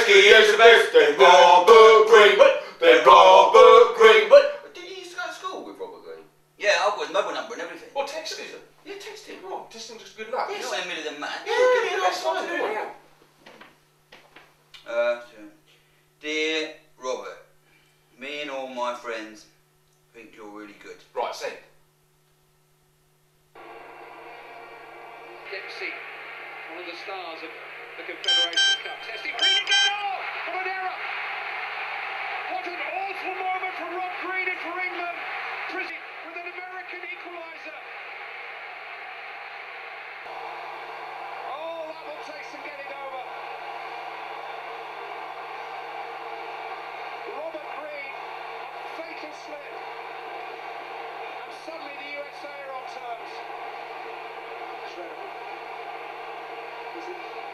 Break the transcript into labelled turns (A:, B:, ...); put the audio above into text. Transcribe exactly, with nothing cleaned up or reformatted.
A: Testy is the best. They Robert Green. They Robert Green. But did you used to go to school with Robert Green?
B: Yeah, I've got his mobile number and everything.
A: Well, text him. Yeah, text him. Right, text him just good luck.
B: He's not in the middle of the match.
A: Yeah, yeah, yeah, that's fine. Yeah.
B: Uh, dear Robert, me and all my friends think you're really good.
A: Right, send.
C: Dempsey, one of the stars of the Confederations Cup. Testing Green again. Oh, what an error! What an awful moment for Rob Green and for England. Prison with an American equaliser. Oh, that will take some getting over. Robert Green, a fatal slip. And suddenly the U S A are on terms. Incredible. Is it?